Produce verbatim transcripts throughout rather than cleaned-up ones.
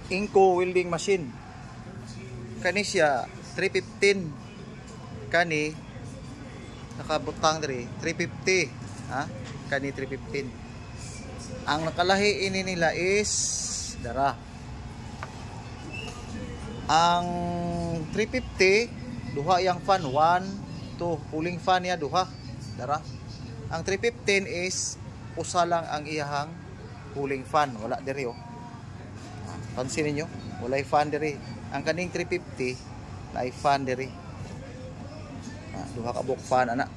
Inco welding machine. Kani siya three fifteen. Kani nakabutang diri three fifty. Ha? Kani three fifteen. Ang nakalahi ini nila is dara. Ang three fifty duha yang fan one, two cooling fan niya duha dara. Ang three fifteen is usa lang ang iyahang cooling fan, wala diri oh. Pansin niyo, wala fan diri. Ang kaning three fifty na fan diri. Ah, duha ka buok fan ana.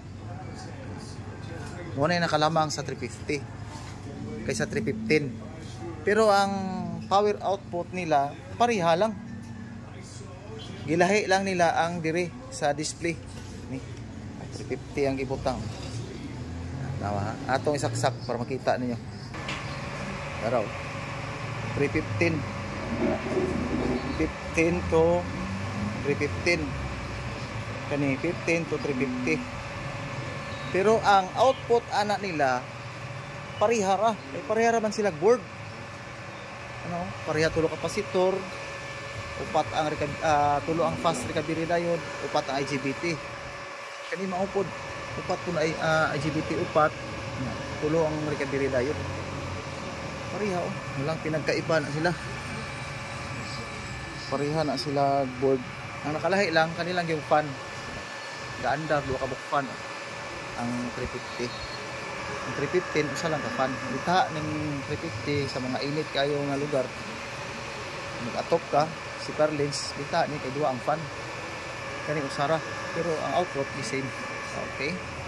Mo na nakalamang sa three fifty kaysa three fifteen. Pero ang power output nila pareha lang. Gilahi lang nila ang diri sa display. Ni three fifty ang ibutang. Tawa, atong isaksak para makita ninyo. Daraw. three fifteen. fifteen to three fifteen. Kani fifteen to three fifty. Pero ang output ana nila pareha ra. Ay pareha ra man sila board. Ano? Pareha tulo kapasitor. Upat ang uh, tulo ang fast recovery diode, upat ang I G B T. Kani maupod upat po na uh, I G B T upat, tulo ang recovery diode. Pareha oh, walang pinagkaiba na sila. Pareha na sila board. Ang nakalahi lang kanilang yung fan. Gaandar duha ka buok fan oh. Ang three fifty. Ang three fifteen usa lang ka fan. Bita ning three fifty sa mga init kayo nga lugar. Mag-atop ka si Carlins, bita ni kay duha ang fan. Kani usara, pero ang output the same. Okay.